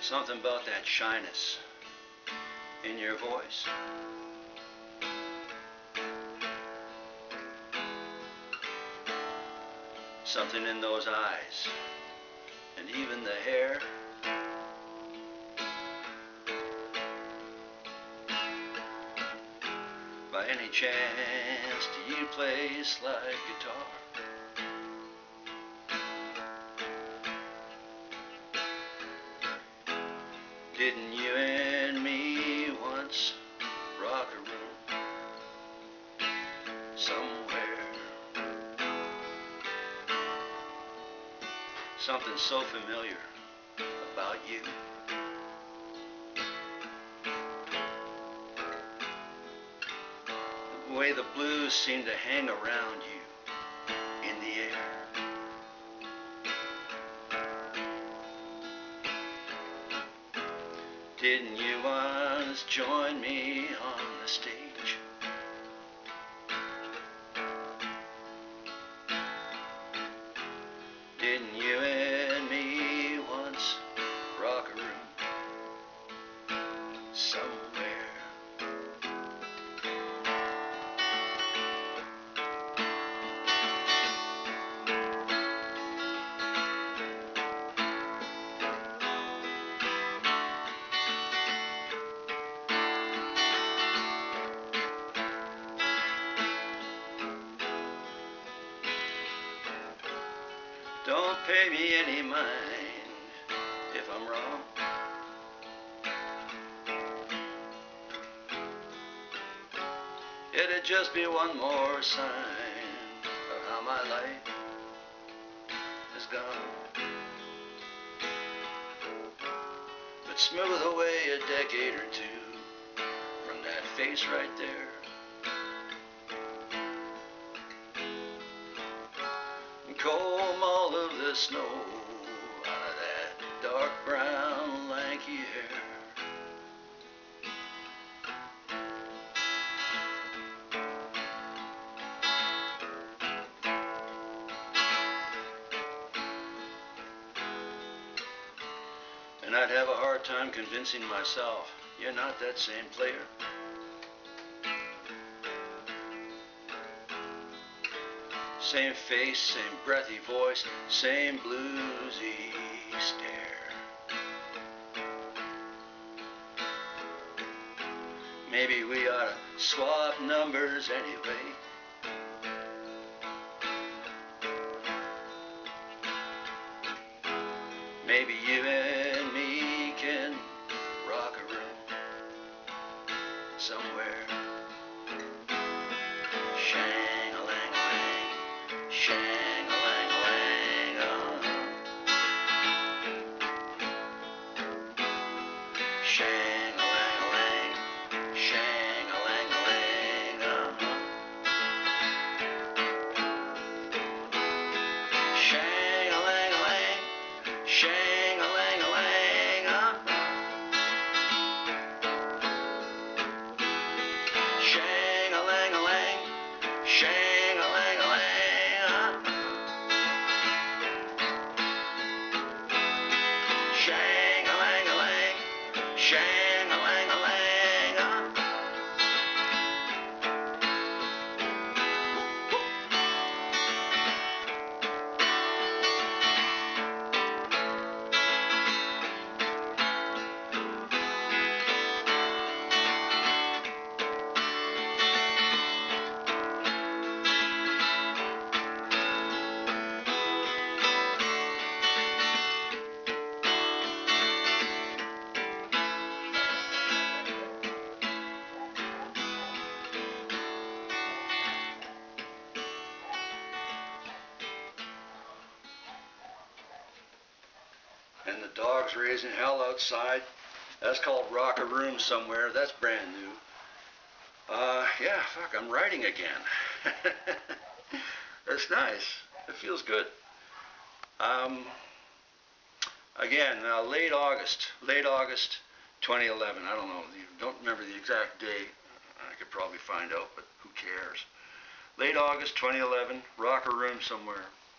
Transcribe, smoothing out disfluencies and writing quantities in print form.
Something about that shyness in your voice. Something in those eyes and even the hair. By any chance do you play slide guitar? Didn't you and me once rock a room somewhere? Something so familiar about you. The way the blues seem to hang around you in the air. Didn't you once join me on the stage? Didn't you and me once rock a room somewhere? Don't pay me any mind if I'm wrong. It'd just be one more sign of how my life is gone. But smooth away a decade or two from that face right there. Comb all of the snow out of that dark brown lanky hair. And I'd have a hard time convincing myself you're not that same player. Same face, same breathy voice, same bluesy stare. Maybe we ought to swap numbers anyway. Maybe you and me can rock a room somewhere. Shang-a-lang-a-lang, shang-a-lang-a-lang, shang-a-lang-a-lang, shang-a-lang-a-lang, shang-a-lang-a-lang, shang-a-lang-a-lang, shang-a-lang-a-lang. Shang-a-lang-a-lang, shang-a-lang-a-lang, and the dog's raising hell outside. That's called Rock a Room Somewhere. That's brand new. Yeah, fuck, I'm writing again. That's nice. It feels good. Again, late August 2011. I don't know. Don't remember the exact date. I could probably find out, but who cares? Late August 2011, Rock a Room Somewhere.